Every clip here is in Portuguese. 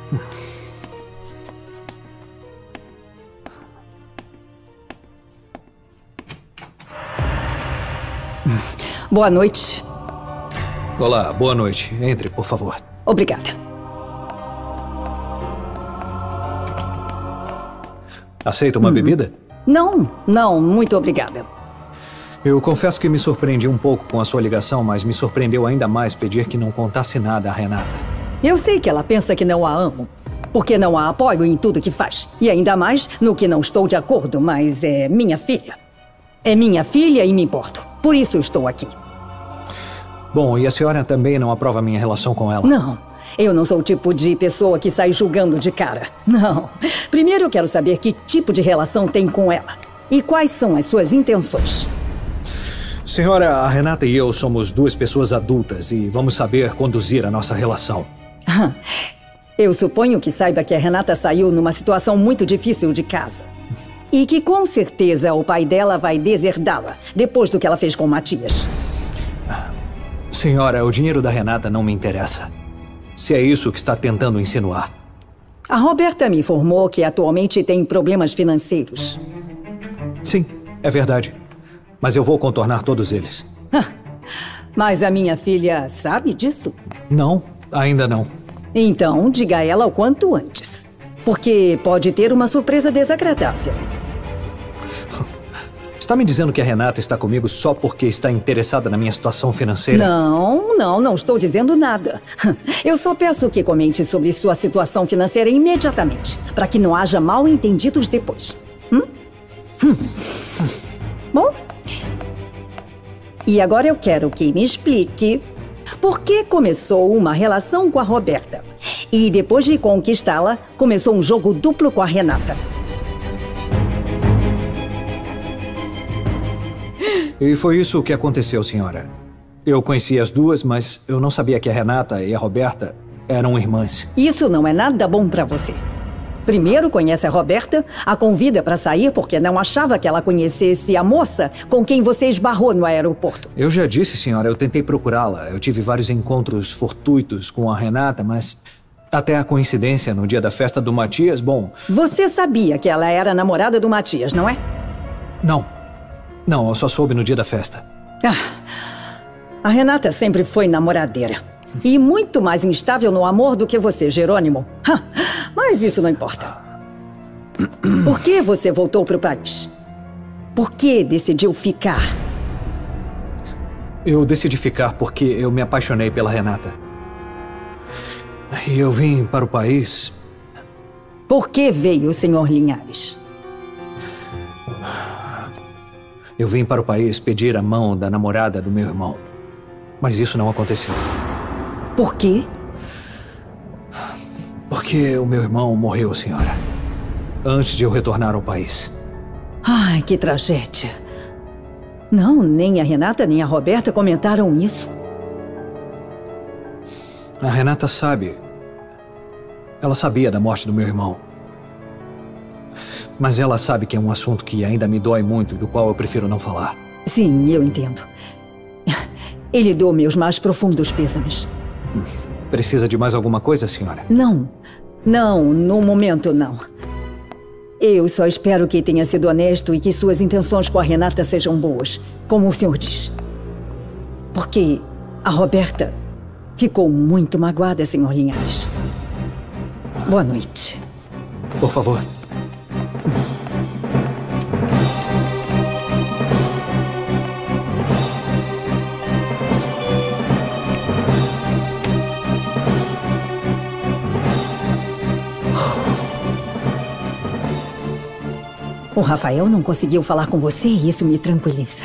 Boa noite. Olá, boa noite. Entre, por favor. Obrigada. Aceita uma bebida? Não, muito obrigada. Eu confesso que me surpreendi um pouco com a sua ligação, mas me surpreendeu ainda mais pedir que não contasse nada a Renata. Eu sei que ela pensa que não a amo, porque não a apoio em tudo que faz. E ainda mais no que não estou de acordo, mas é minha filha. É minha filha e me importo. Por isso estou aqui. Bom, e a senhora também não aprova a minha relação com ela? Não, eu não sou o tipo de pessoa que sai julgando de cara. Não. Primeiro eu quero saber que tipo de relação tem com ela. E quais são as suas intenções. Senhora, a Renata e eu somos duas pessoas adultas e vamos saber conduzir a nossa relação. Eu suponho que saiba que a Renata saiu numa situação muito difícil de casa. E que com certeza o pai dela vai deserdá-la, depois do que ela fez com o Matias. Senhora, o dinheiro da Renata não me interessa. Se é isso que está tentando insinuar. A Roberta me informou que atualmente tem problemas financeiros. Sim, é verdade. Mas eu vou contornar todos eles. Mas a minha filha sabe disso? Não, ainda não. Então, diga a ela o quanto antes. Porque pode ter uma surpresa desagradável. Está me dizendo que a Renata está comigo só porque está interessada na minha situação financeira? Não estou dizendo nada. Eu só peço que comente sobre sua situação financeira imediatamente, para que não haja mal-entendidos depois. Bom? E agora eu quero que me explique por que começou uma relação com a Roberta e depois de conquistá-la, começou um jogo duplo com a Renata. E foi isso que aconteceu, senhora. Eu conheci as duas, mas eu não sabia que a Renata e a Roberta eram irmãs. Isso não é nada bom pra você. Primeiro conhece a Roberta, a convida pra sair porque não achava que ela conhecesse a moça com quem você esbarrou no aeroporto. Eu já disse, senhora, eu tentei procurá-la. Eu tive vários encontros fortuitos com a Renata, mas até a coincidência no dia da festa do Matias, bom... Você sabia que ela era namorada do Matias, não é? Não, eu só soube no dia da festa. A Renata sempre foi namoradeira. E muito mais instável no amor do que você, Jerônimo. Mas isso não importa. Por que você voltou para o país? Por que decidiu ficar? Eu decidi ficar porque eu me apaixonei pela Renata. E eu vim para o país... Por que veio o Sr. Linhares? Eu vim para o país pedir a mão da namorada do meu irmão. Mas isso não aconteceu. Por quê? Porque o meu irmão morreu, senhora. Antes de eu retornar ao país. Ai, que tragédia. Não, nem a Renata nem a Roberta comentaram isso. A Renata sabe. Ela sabia da morte do meu irmão. Mas ela sabe que é um assunto que ainda me dói muito, do qual eu prefiro não falar. Sim, eu entendo. Ele deu meus mais profundos pêsames. Precisa de mais alguma coisa, senhora? Não, no momento não. Eu só espero que tenha sido honesto e que suas intenções com a Renata sejam boas, como o senhor diz. Porque a Roberta ficou muito magoada, Sr. Linhares. Boa noite. Por favor. O Rafael não conseguiu falar com você e isso me tranquiliza.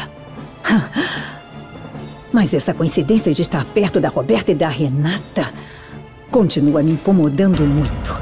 Mas essa coincidência de estar perto da Roberta e da Renata continua me incomodando muito.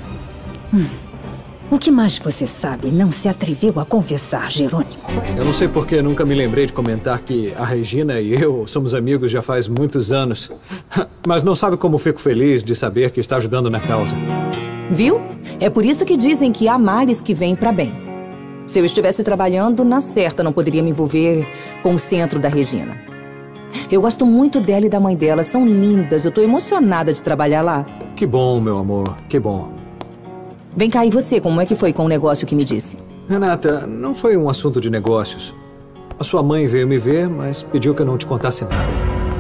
O que mais você sabe não se atreveu a confessar, Jerônimo? Eu não sei por que nunca me lembrei de comentar que a Regina e eu somos amigos já faz muitos anos. Mas não sabe como fico feliz de saber que está ajudando na causa. Viu? É por isso que dizem que há males que vêm para bem. Se eu estivesse trabalhando, na certa não poderia me envolver com o centro da Regina. Eu gosto muito dela e da mãe dela. São lindas. Eu tô emocionada de trabalhar lá. Que bom, meu amor. Que bom. Vem cá, e você? Como é que foi com o negócio que me disse? Renata, não foi um assunto de negócios. A sua mãe veio me ver, mas pediu que eu não te contasse nada.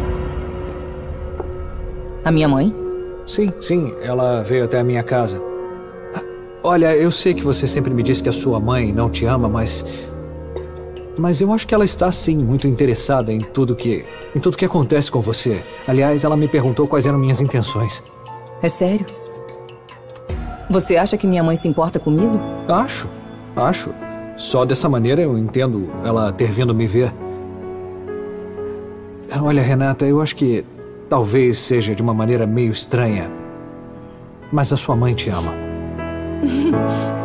A minha mãe? Sim. Ela veio até a minha casa. Olha, eu sei que você sempre me disse que a sua mãe não te ama, mas eu acho que ela está, sim, muito interessada em tudo que acontece com você. Aliás, ela me perguntou quais eram minhas intenções. É sério? Você acha que minha mãe se importa comigo? Acho. Só dessa maneira eu entendo ela ter vindo me ver. Olha, Renata, eu acho que talvez seja de uma maneira meio estranha, mas a sua mãe te ama.